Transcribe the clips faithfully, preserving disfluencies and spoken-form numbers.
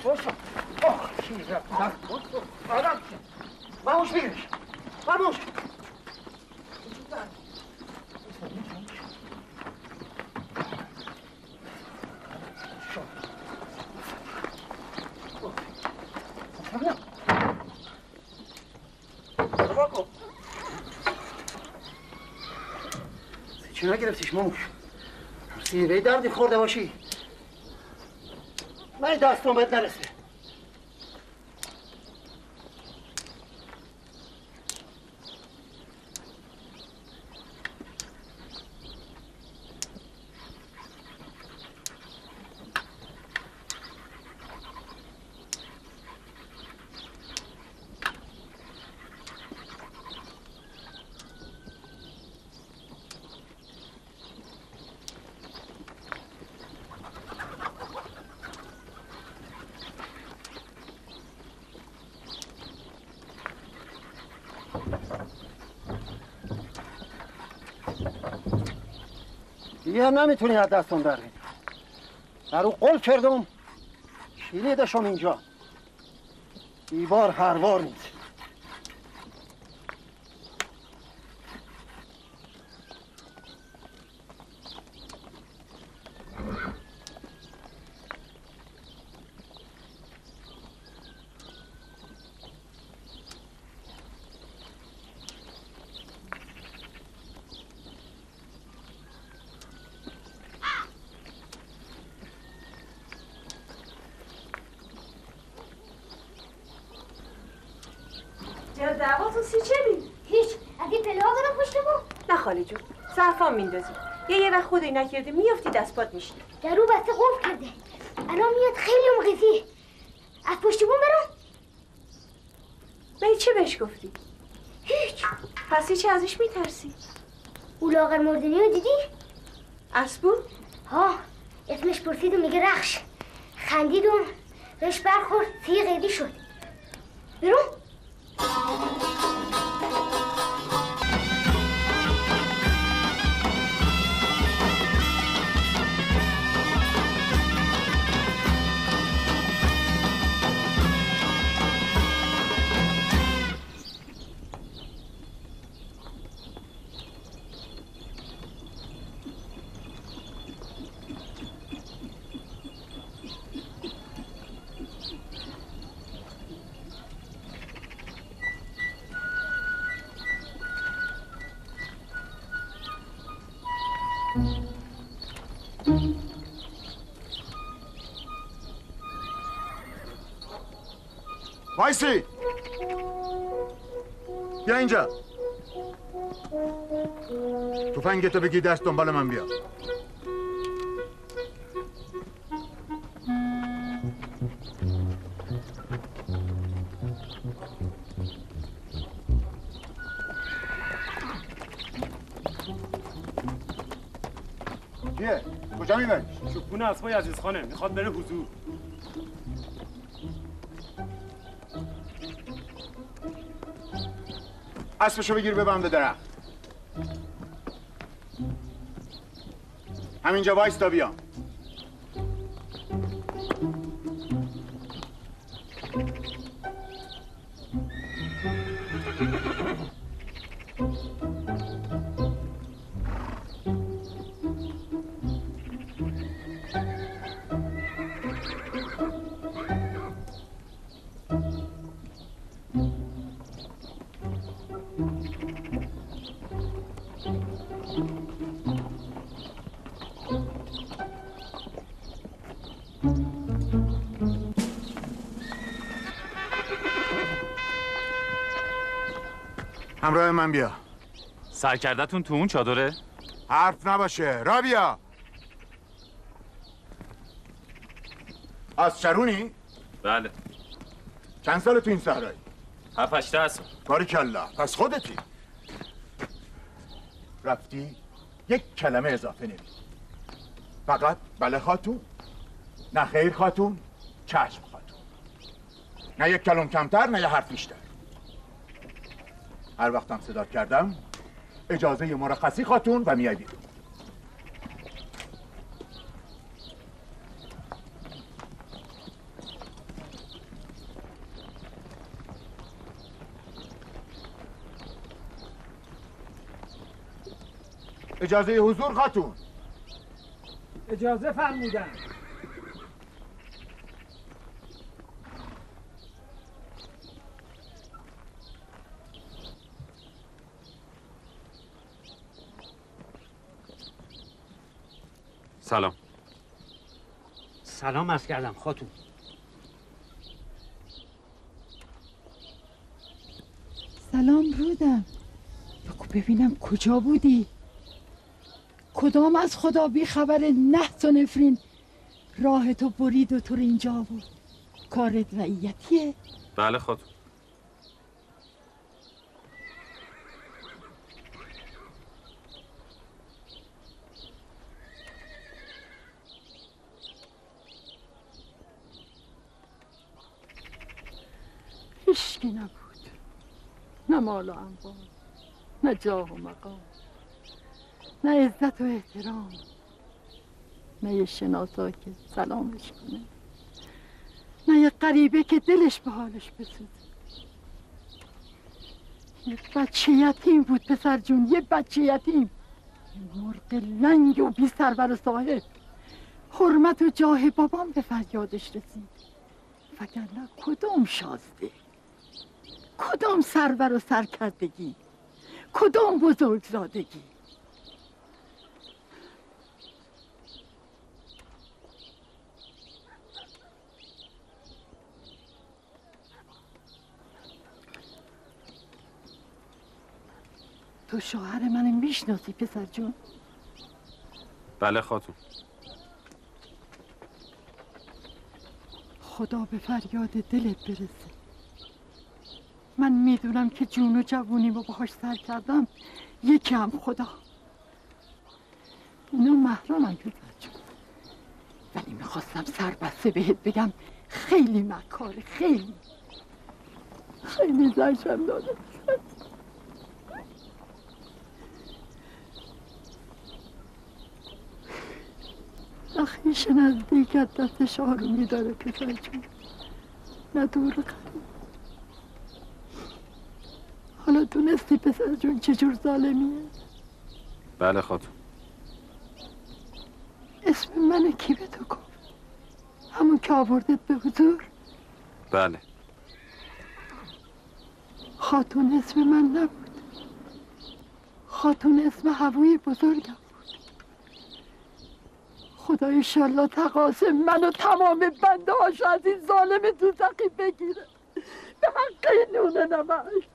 باشا آخ چی رفت آدم ماموش بگیرش ماموش چی نگرفتیش ماموش؟ سیره دردی خورده باشی من دستم بهت نرسه دیگه نمیتونی از دستم در بری در او قول کردم کلیدشم اینجا دیوار هروار نیست دعواتون سی چه بید؟ هیچ اگه پله ها برم پشت ما نه خاله جون ظرفان میندازی یه یه وقت خودی نکردی میافتی دست پات میشی درو بسته قفل کرده الان میاد خیلی مقیزی از پشت بون برم من چه بهش گفتی؟ هیچ پس چه ازش میترسی؟ او لاغر مردنی رو دیدی؟ اسبون؟ ها اسمش پرسید و میگه رخش خندید و بهش برخورد سی قیدی شد برو وایسی بیا اینجا تفنگتو بگی دست دنبال من بیا چیه؟ کجا میبری؟ شکونه اسبای عزیز خانه میخواد بره حضور اسبشو بگیر ببند به درخت همینجا وایستا بیا همراه من بیا سرکردتون تو اون چادره؟ حرف نباشه را بیا از شرونی؟ بله چند سال تو این صحرایی؟ هفت هشت هست باریکلا پس خودتی رفتی یک کلمه اضافه نمی فقط بله خاتون نه خیر خاتون چشم خاتون نه یک کلم کمتر نه یه حرف بیشتر هر وقتم صدا کردم اجازه مرخصی خاتون و میای بیرون اجازه حضور خاتون. اجازه فرمودن. سلام. سلام عرض کردم خاتون. سلام رودم. بگو ببینم کجا بودی؟ کدام از خدا بی خبر نحس و نفرین راه تو برید و تو رو اینجا بود؟ کارت رعیتیه؟ بله خاتون. هیچکی نبود، نه مال و اموال، نه جاه و مقام، نه عزت و احترام، نه یه شناسا که سلامش کنه، نه یه غریبه که دلش به حالش بسوزه. یه بچه یتیم بود پسر جون، یه بچه یتیم، مرغ لنگ و بی سرور و صاحب. حرمت و جاه بابام به فریادش رسید، وگرنه کدوم شازده، کدام سرور و سرکردگی، کدام بزرگزادگی. تو شوهر من میشناسی پسر جون؟ بله خاتون. خدا به فریاد دلت برسه. من میدونم که جون و جوونیمو باهاش سر کردم، یکی هم خدا. اینا محرمم پسر جون، ولی میخواستم سر بسته بهت بگم خیلی مکاره، خیلی خیلی زنشم داده. اخیش نزدیک از دستش آرومی داره پسر جون، نه دور قریب. حالا دونستی پسر جون چجور ظالمیه؟ بله خاتون. اسم منو کی به تو گفت؟ همون که آوردت به حضور؟ بله. خاتون اسم من نبود، خاتون اسم هووی بزرگم. خدا ایشالله تقاسم من و تمام بنده هاش از این ظالم دوزخی بگیره به حق این نونه نمش.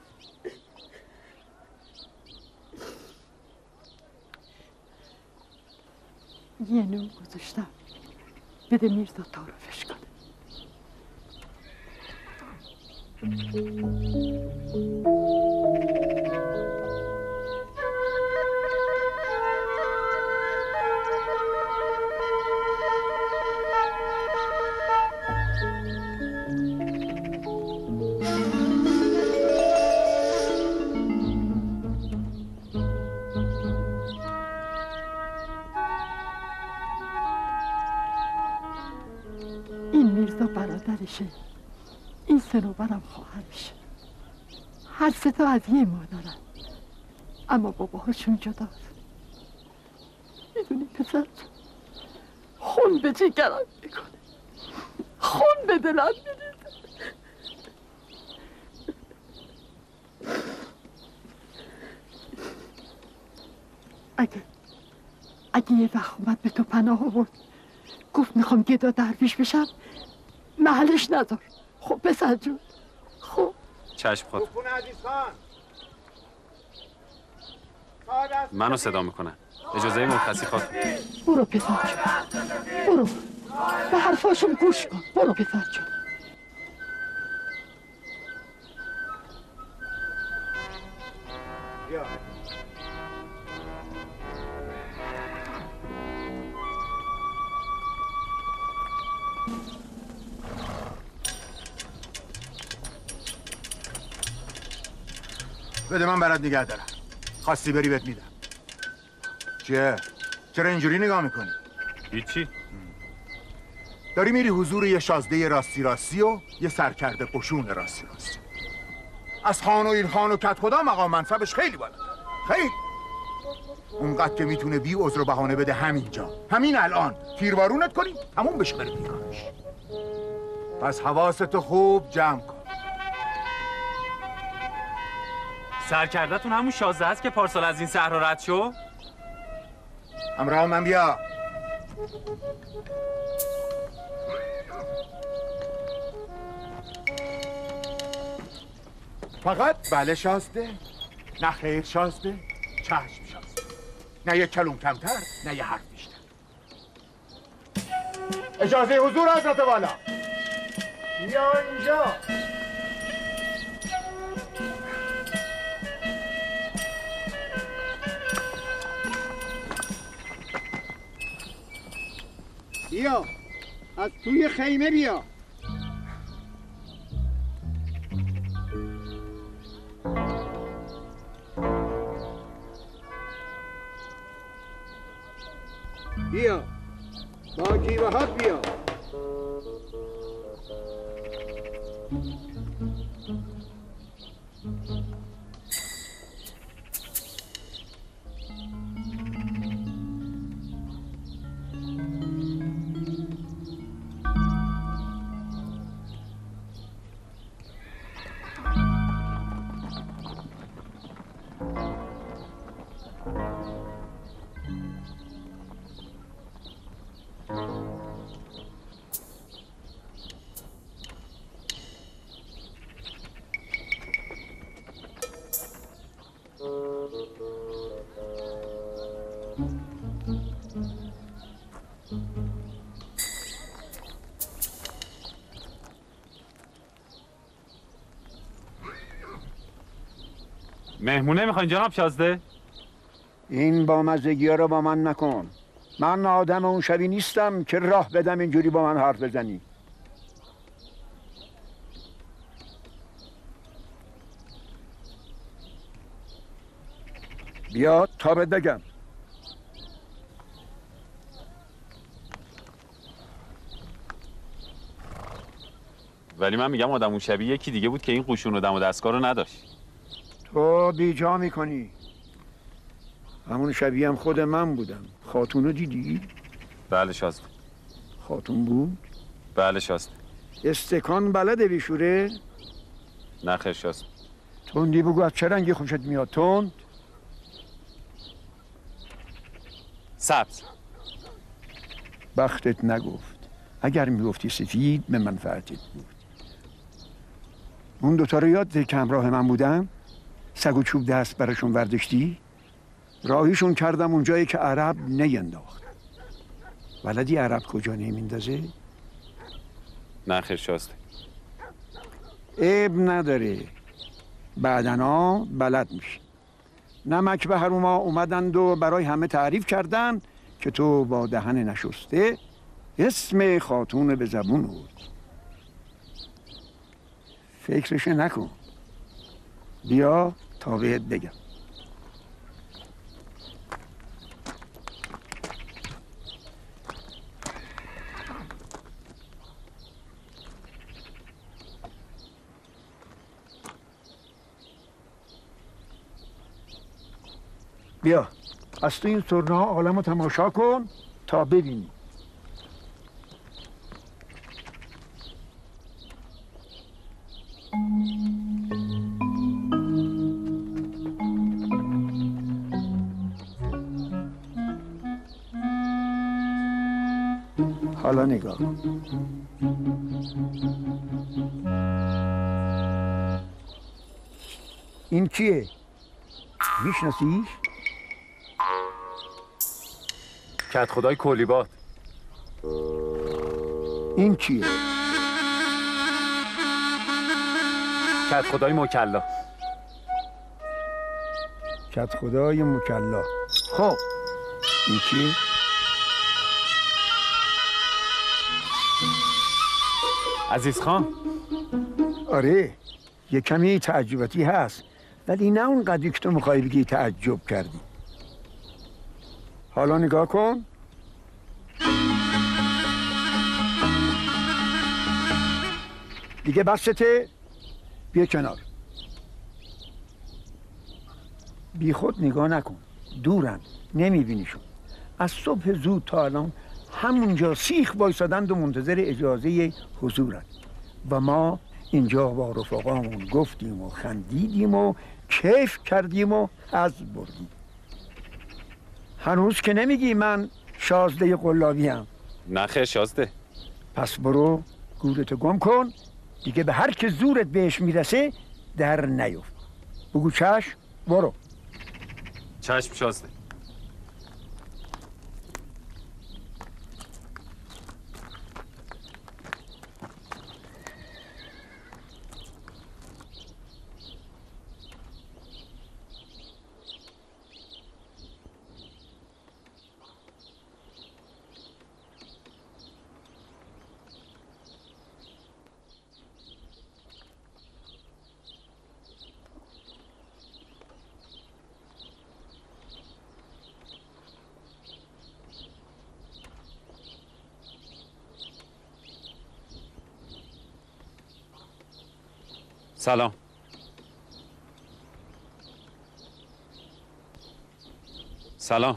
یه نون گذاشتم، بده میرزا تعارفش کنه. برادرشه، این سنوبرم خواهرشه. هر سه تا از یه مادرن، اما باباهاشون جداست. میدونی پسر، خون به جگرم میکنه، خون به دلم میریزه. اگه اگه یه وقت اومد به تو پناه آورد، گفت میخوام گدا درویش بشم، محلش ندار. خب پسر جون، خب چشم خود. منو صدا میکنن. اجازه مرخصی خواهد. برو پسر جون، برو به حرفاشون گوش کن. برو پسر جون. بده من برات نگه دارم. خواستی بری بهت میدم. چیه؟ چرا اینجوری نگاه میکنی؟ هیچی. داری میری حضور یه شازده راستی راستی و یه سرکرده قشون راستی راستی. از خان و ایلخان و کت خدا مقام منصبش خیلی بالا. خیلی. اونقدر که میتونه بی عذر و بهانه بده همینجا همین الان تیروارونت کنیم تموم بشه بره پیکارش. پس حواستو خوب جمع کن. سرکردتون همون شازده است که پارسال از این صحرا رد شو؟ همراه من بیا. فقط بله شازده، نه خیر شازده، چشم شازده. نه یک کلوم کمتر، نه یه حرف بیشتر. اجازه حضور حضرت والا. بیا اینجا. بیا از توی خیمه بیا. بیا با گیوهات بیا. مهمونه میخواین جناب شازده؟ این با مزگی ها رو با من نکن. من آدم اون شبی نیستم که راه بدم اینجوری با من حرف بزنی. بیا تا بهت بگم. ولی من میگم آدم اون شبیه یکی دیگه بود که این قوشون و دم و دستگاه رو نداشت. تو بیجا میکنی. همون شبیه هم خود من بودم. خاتون رو دیدی؟ بله شازده. خاتون بود؟ بله شازده. استکان بلده بیشوره؟ نه خیر شازده. تندی بگو از چه رنگی خوشت میاد؟ تند؟ سبز. بختت نگفت. اگر میگفتی سفید به منفعتت بود. اون دوتا رو یاد که همراه من بودم؟ سگ و چوب دست براشون ورداشتی؟ راهیشون کردم اونجایی که عرب نینداخت. ولدی عرب کجا نمیندازه؟ نه خیر شازده. عیب نداره. بعدنا بلد میشی. نمک به هروما اومدند و برای همه تعریف کردن که تو با دهن نشسته اسم خاتون به زبون بود. فکرش نکن. بیا تا بهت بگم. بیا از تو این سرنه ها عالم رو تماشا کن تا ببینی. حالا نگاه. این کیه؟ میشناسیش؟ کت خدای کلیبات. این کیه؟ کت خدای مکلا. کت خدای مکلا. خب این کیه؟ عزیز خان. آره یه کمی تعجباتی هست ولی نه اون قدری که تو میخوای بگی تعجب کردی. حالا نگاه کن. دیگه بسته. بیا کنار. بی خود نگاه نکن. دورن نمیبینیشون. از صبح زود تا الان همونجا سیخ بایستادند و منتظر اجازه حضورن و ما اینجا با رفقامون گفتیم و خندیدیم و کیف کردیم و از بردیم. هنوز که نمیگی من شازده قلابی هم. نه خیر شازده. پس برو گورتو گم کن، دیگه به هر که زورت بهش میرسه در نیفت. بگو چشم، برو. چشم شازده. سلام. سلام.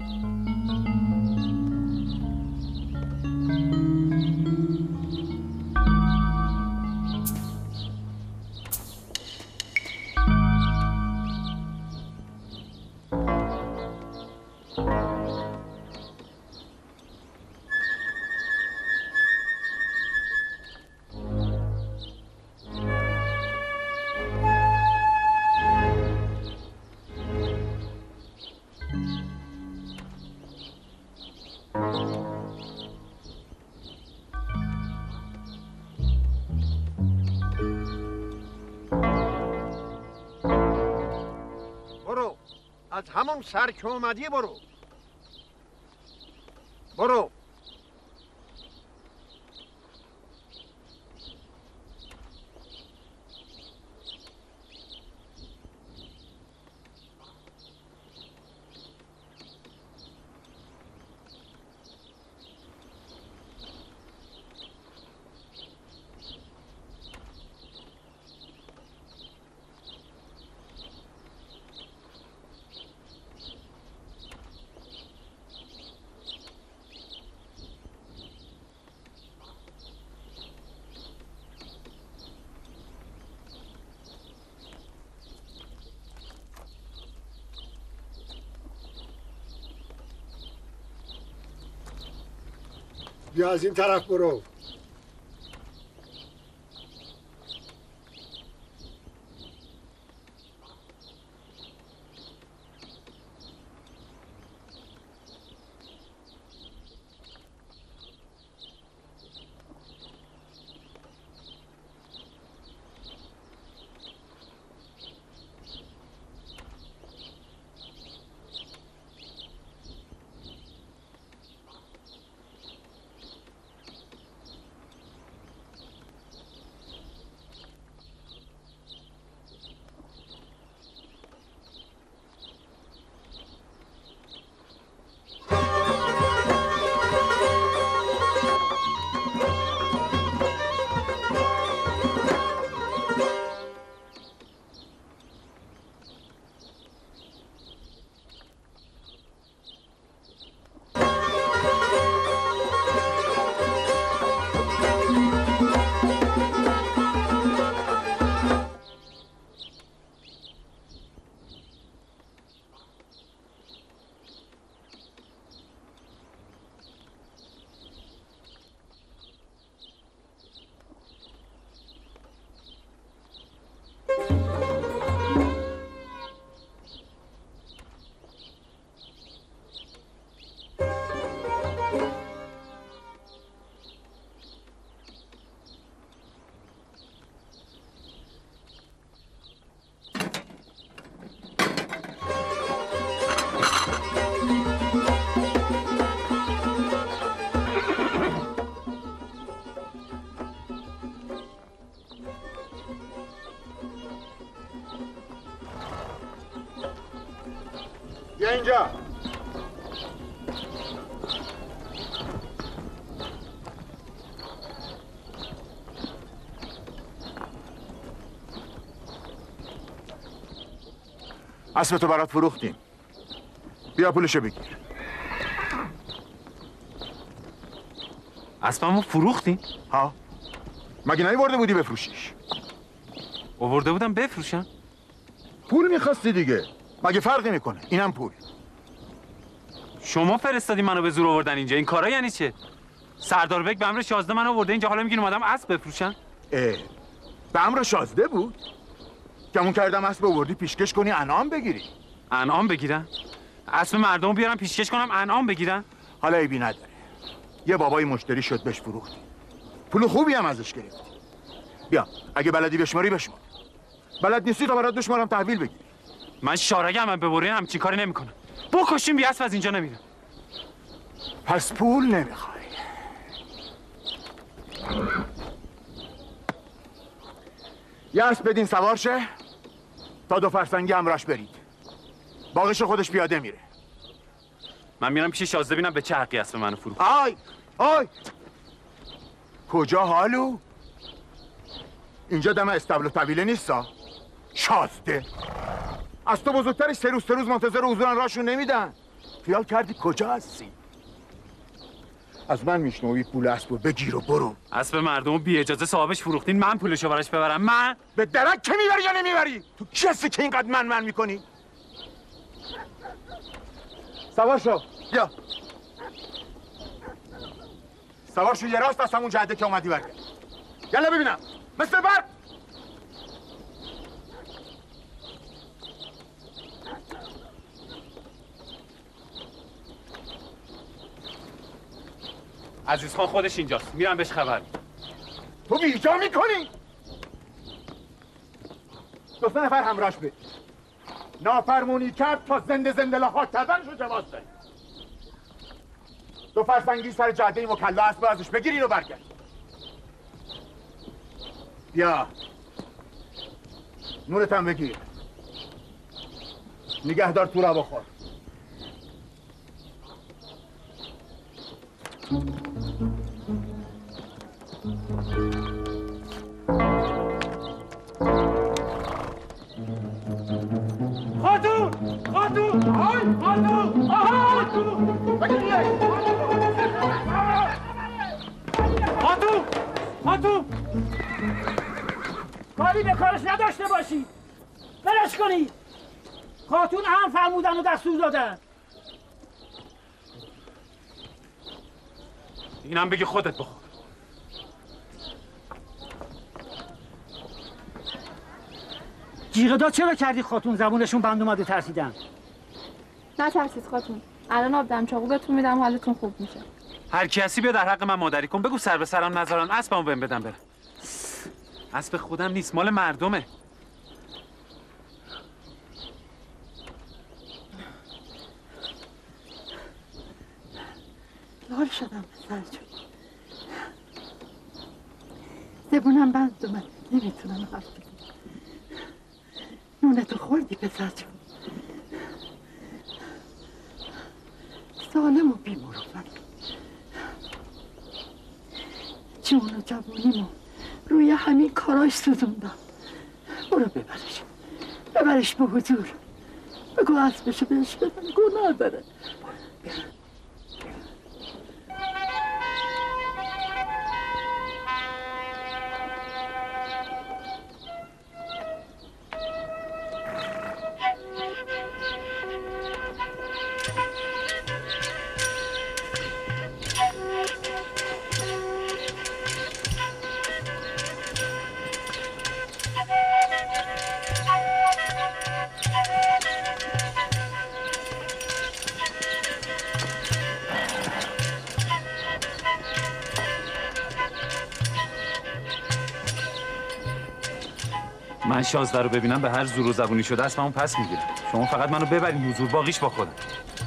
از همون سر که اومدی برو برو. بیا از این طرف برو. بیا اینجا. اسب تو برات فروختیم. بیا پولشو بگیر. اسبمو فروختین؟ ها مگه نیورده بودی بفروشیش؟ آورده بودم بفروشم. پول میخواستی دیگه، مگه فرقی میکنه؟ اینم پول. شما فرستادی منو به زور آوردن اینجا. این کارا یعنی چه؟ سردار بک به امر شازده منو آورده اینجا، حالا میگین اومدم اسب بفروشم؟ اه به امر شازده بود؟ گمون کردم اسب آوردی پیشکش کنی انعام بگیری. انعام بگیرن؟ اسب مردم بیارن پیشکش کنم انعام بگیرن؟ حالا عیبی نداره. یه بابای مشتری شد بهش فروختی. پول خوبی هم ازش گرفتی. بیا اگه بلدی بشماری بشمار. بلد نیستی تا برات بشمارم تحویل بگیری. من شارگم به برین همچین کاری نمیکنم. بکشیم بی اسب از اینجا نمیرم. پس پول نمیخوای. یه اسب بدین سوار شه تا دو فرسنگی همراش برید. باقیش خودش پیاده میره. من میرم پیش شازده ببینم به چه حقی اسب منو فروخت. آی آی کجا حالو؟ اینجا دم استبل و طویله نیستا؟ شازده از تو بزرگترش سه روز سه روز منتظر حضورن راشون نمیدن. خیال کردی کجا هستی؟ از من میشنوی پول اسبو بگیر و برو. اسب مردم بی اجازه صاحبش فروختین، من پولشو براش ببرم؟ من به درک که میبری یا نمیبری؟ تو کسی که اینقدر من من میکنی؟ سوار شو بیا سوار شو یه راست از همون جهده که اومدی برگرد. یلا ببینم مثل برق. عزیز خان خودش اینجاست، میرم بهش خبر. تو بیجا میکنی؟ دو سه نفر همراهش برید. نافرمونی کرد تا زنده زنده لاخاک کردنشو جواز دهی. دو فرسنگی سر جاده ای مکلا اسب ازش بگیرین و برگرد. بیا نورت هم بگیر. نگهدار تو را بخور. خاتون! خاتون! آی! خاتون! آهای! خاتون! خاتون! کاری به کارش نداشته باشی. برش کنی. خاتون هم فرمودن و دستور دادن. اینم بگی خودت بخور. جیغ داد چرا کردی خاتون؟ زبونشون بند اومده ترسیدن. نه ترسید خاتون. الان آب دمچاقو بهتون میدم حالتون خوب میشه. هر کسی بیا در حق من مادری کن. بگو سر به سرم نذارن اسبمو بهم بدم برم. اسب خودم نیست، مال مردمه. لال شدم پسر جون. زبونم بند اومد، نمیتونم حرف بزنم. نونتو خوردی پسر جون؟ سالم و بی‌مروت. جون و جوونیمو روی همین کاراش سوزوندم. برو ببرش، ببرش به حضور. بگو اسبشو بهش بدم، گناه داره. من شازده رو ببینم به هر زور و زبونی شده اسممو پس میگیرم. شما فقط منو ببرین حضور، باقیش با خودم.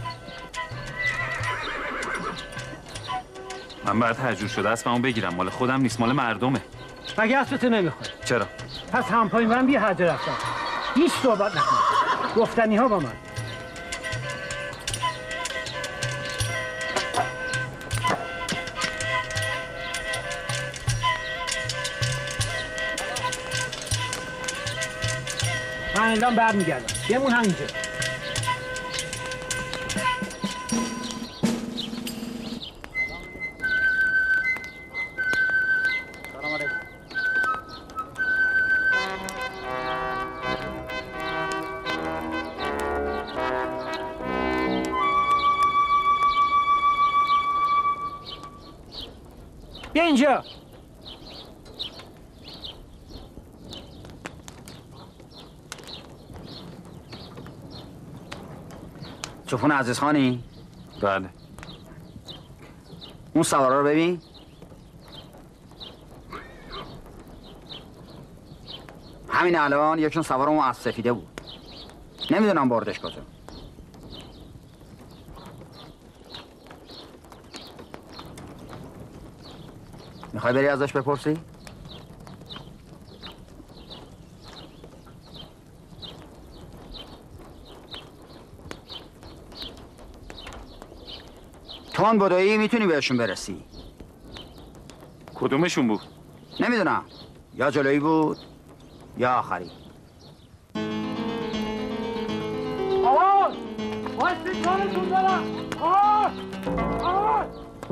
من باید هجور شده اسممو بگیرم، مال خودم نیست، مال مردمه. مگه اسبتو نمیخواد؟ چرا؟ پس همپایی من بیا حج رفتم. هیچ صحبت نکن. گفتنی ها با من. من الان برمیگردم. بمون همینجا. بیا اینجا. چوپون عزیز خانی؟ بله. اون سوارا رو ببین. همین الان یکشون سوار اون از سفیده بود. نمیدونم بردش کجا. میخوای بری ازش بپرسی؟ تون بدایی میتونی بهشون برسی. کدومشون بود؟ نمیدونم، یا جلویی بود یا آخری. آواز! واسه کارتون دارم! آواز! آواز!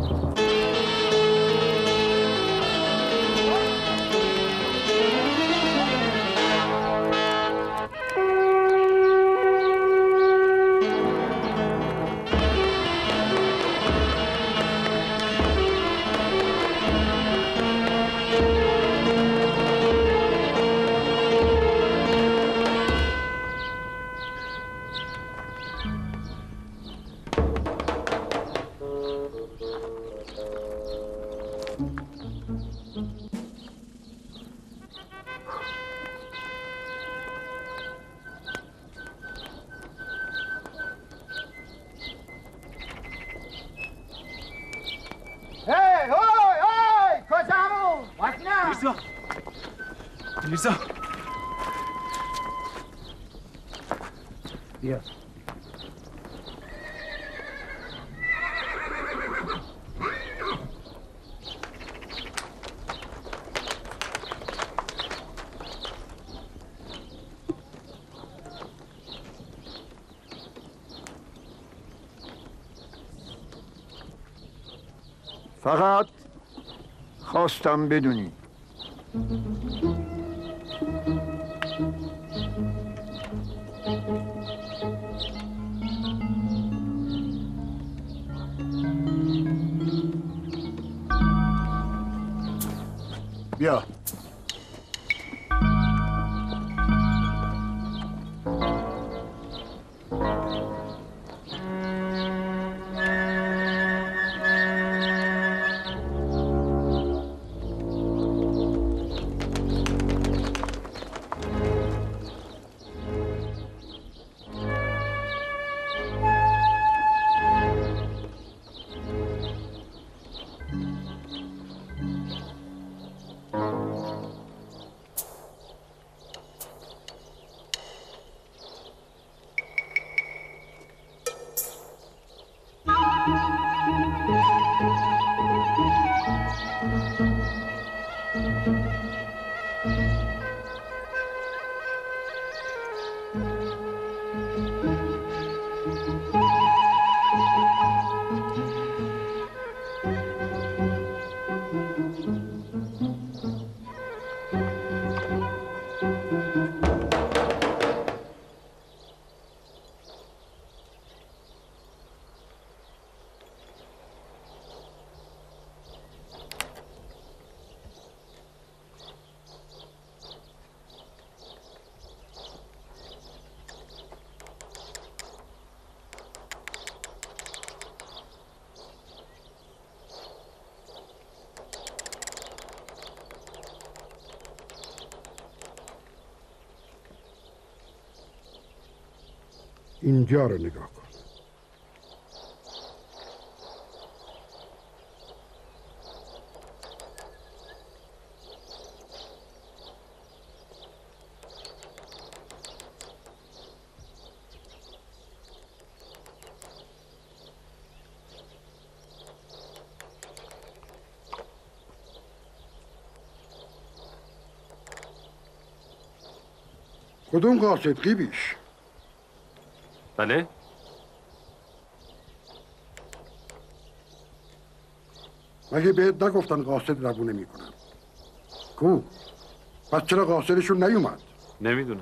میرزا بیا. فقط خواستم بدونی بیا. اینجا رو نگاه کن. کدوم قاصد قیبیش؟ بله؟ مگه بهت نگفتن قاصد روونه میکنن؟ کو؟ پس چرا قاصدشون نیومد؟ نمیدونم.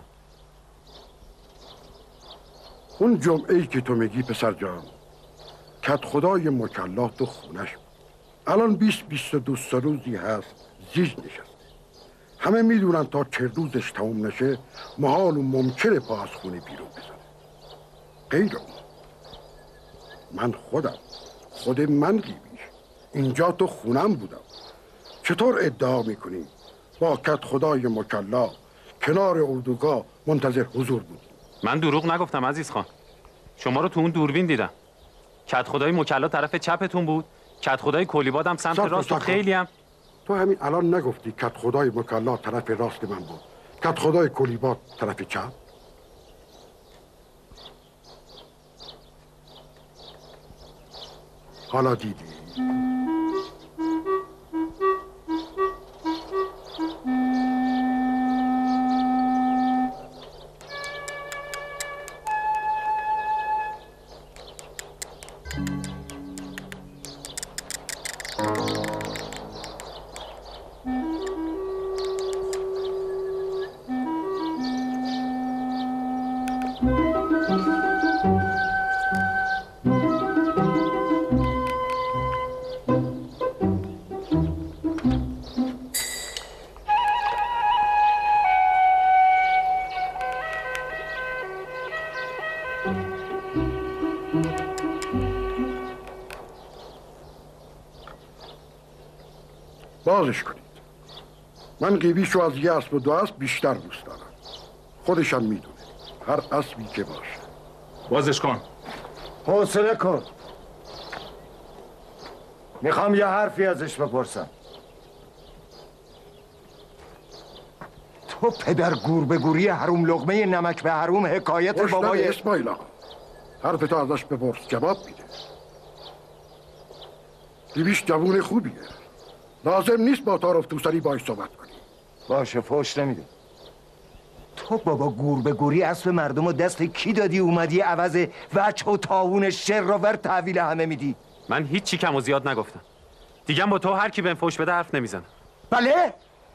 اون جمعه ای که تو میگی پسر جان، کت خدای مکلا تو خونش بود. الان بیست بیست و دو سه روزی هست زیج نشسته. همه میدونن تا چه روزش تموم نشه محال و ممکنه پا از خونه بیرون بزنه. غیر اون من خودم خود من قیبیش اینجا تو خونم بودم. چطور ادعا میکنی با کت خدای مکلا کنار اردوگاه منتظر حضور بود؟ من دروغ نگفتم عزیز خان. شما رو تو اون دوربین دیدم. کت خدای مکلا طرف چپتون بود، کت خدای کلیباد هم سمت راست و خیلی هم. تو همین الان نگفتی کت خدای مکلا طرف راست من بود، کت خدای کلیباد طرف چپ؟ حالا دیدی؟ بازش کنید. من قیبیشو از یه اسب و دو اسب بیشتر دوست دارم. خودشم میدونه هر اسبی که باشه. بازش کن. حوصله کن. میخوام یه حرفی ازش بپرسم. تو پدر گور به گوری حروم لقمه نمک به حروم حکایت بابای اسماعیل آقا، حرف تو ازش بپرس جواب میده. قیبیش جوون خوبیه، لازم نیست با تعارف دوستری باش صحبت کنی. باشه فوش نمیده. تو بابا گور به گوری اسب مردم و دست کی دادی اومدی عوض وجه و تاون شر رو ور تحویل همه میدی؟ من هیچ چی کم و زیاد نگفتم. دیگه با تو هر کی بهم فوش بده حرف نمیزنم. بله؟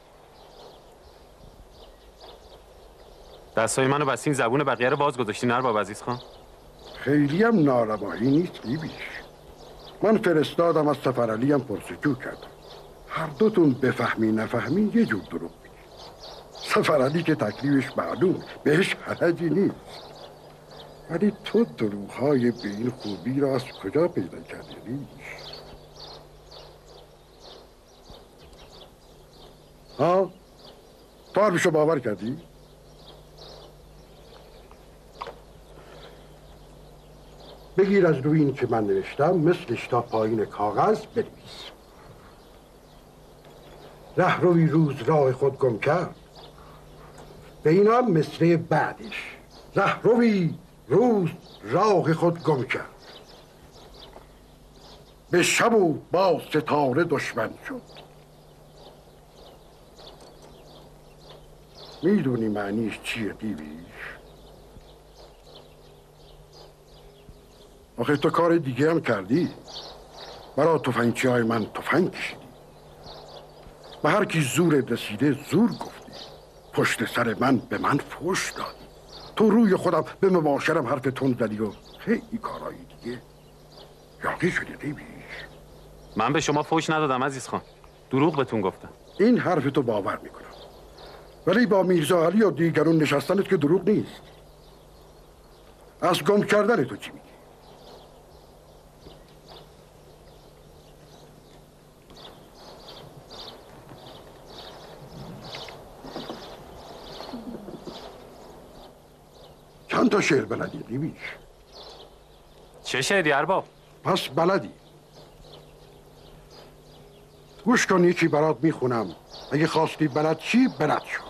دستای منو بستین زبون بقیه رو باز گذاشتین ارباب عزیز خان. خیلی هم ناروایی نیست قیبیش. من فرستادم از سفرعلی هم پرسجو کردم. هر دوتون بفهمی نفهمی یه جور دروغ میگی. سفرعلی که تکلیفش معلوم، بهش حرجی نیست. ولی تو دروغ‌های به این خوبی را از کجا پیدا کردی ریش؟ ها؟ تو حرفشو باور کردی؟ بگیر از روی این که من نوشتم مثلش تا پایین کاغذ بنویس. رهروی روز راه خود گم کرد. به اینا مصرع بعدش رهروی روز راه خود گم کرد. به شب و با ستاره دشمن شد. میدونی معنیش چیه قیبیش؟ آخه تو کار دیگه هم کردی. برای تفنگچی های من تفنگ کشیدی. به هر کی زورت رسیده زور گفتی. پشت سر من به من فوش دادی. تو روی خودم به مباشرم حرف تند زدی و خیلی کارایی دیگه. یاقی شدی قیبیش. من به شما فوش ندادم عزیز خان. دروغ بهتون گفتم. این حرف تو باور میکنم. ولی با میرزا علی و دیگرون نشستنت که دروغ نیست. از گم کردن تو چی میگی؟ چند تا شعر بلدی قیبیش؟ چه شعری ارباب؟ پس بلدی. گوش کن یکی برات میخونم. اگه خواستی بلد چی بلد شو.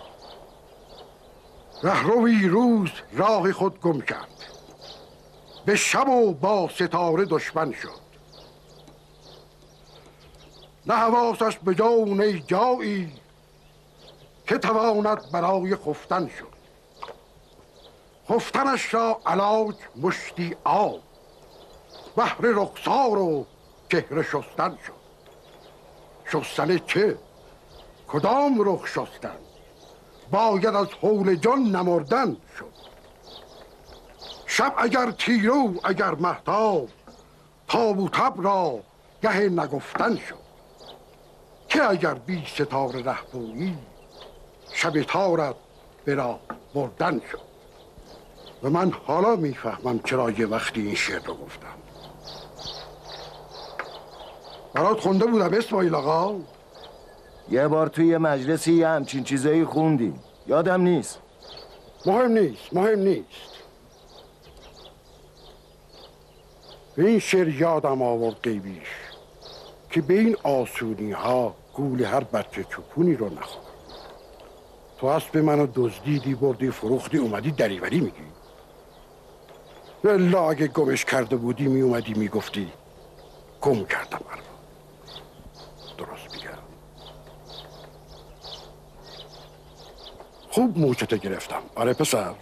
رهروی روز راه خود گم کرد. به شب و با ستاره دشمن شد. نه حواسش به جان جایی که تواند برای خفتن شد. خفتنش را علاج مشتی آب. بهر رخسار و چهره شستن شد. شستن چه؟ کدام رخ شستن؟ باید از حول جان نمردن شد. شب اگر تیرو اگر مهتاب، تاب و تب را گه نگفتن شد. که اگر بی ستاره ره بویی شب تارت برا بردن شد. و من حالا میفهمم چرا یه وقتی این شعر رو گفتم. برات خونده بودم اسماعیل آقا. یه بار توی یه مجلسی یه همچین چیزایی خوندی، یادم نیست. مهم نیست، مهم نیست. به این شعر یادم آورد قیبیش که به این آسونی ها گول هر بچه چوپونی رو نخور. تو اسب منو دزدیدی بردی فروختی اومدی دریوری میگی. والله اگه گمش کرده بودی می اومدی میگفتی گم کردم ارباب. درست میگم. خوب موچته گرفتم. آره پسر.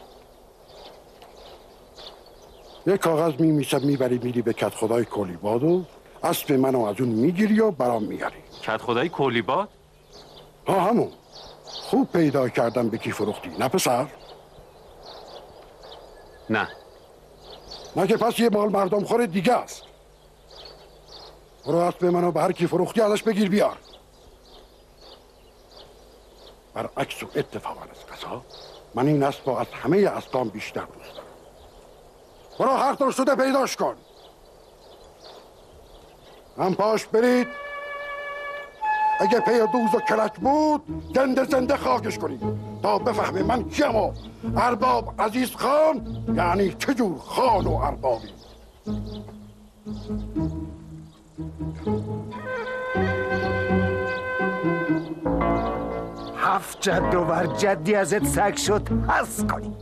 یک کاغذ میمیسم میبری میری به کت خدای کولیباد و اسب منو از اون میگیری و برام میاری. کت خدای کولیباد؟ ها همون. خوب پیدا کردم به کی فروختی، نه پسر؟ نه. نه که پس یه مال مردم خور دیگه است. برو اسب منو به هر کی فروختی ازش بگیر بیار. برعکس و اتفاقا از قضا من این اسب از همه اسبام بیشتر دوست دارم. برو هر طور شده پیداش کن. هم پاش برید. اگه پی دوز و کلک بود زنده زنده خاکش کنید تا بفهمه من کیم و ارباب عزیز خان یعنی چجور خان و اربابی. هفت جد و بر جدی ازت سگ شد حس کنی.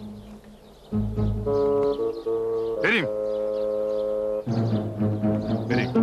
بریم بریم.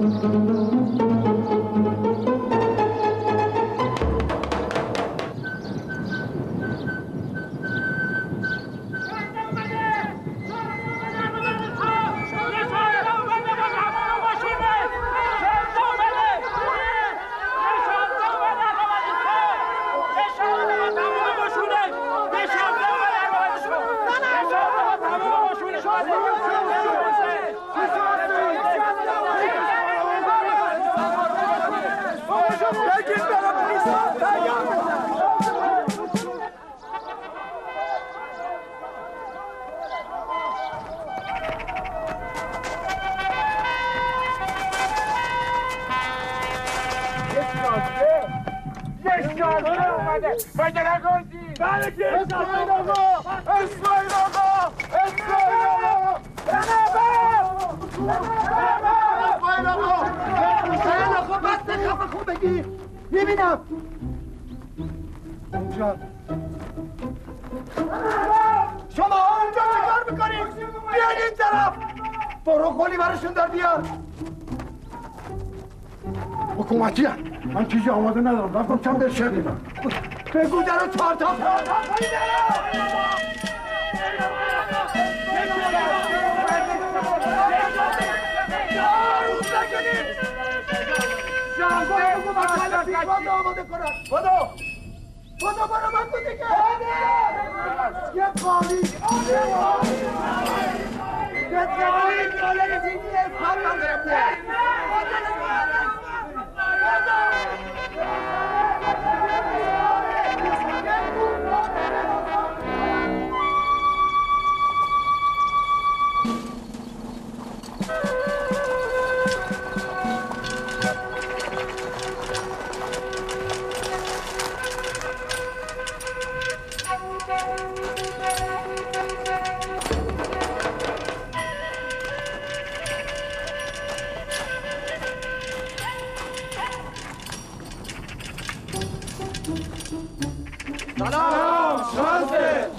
میبینم اونجا شما اونجا چه کار میکنید؟ بیاید این طرف. برو خالی برشون در بیار. حکومتی هم من چیزی آماده ندارم. رفتم چند بر شهر دیدم. بگو در رو چهار تا بدو بدو برو من تو دیگه یه قالی یه قالی قالی دیگه اسفر من درمونه سلام شانسه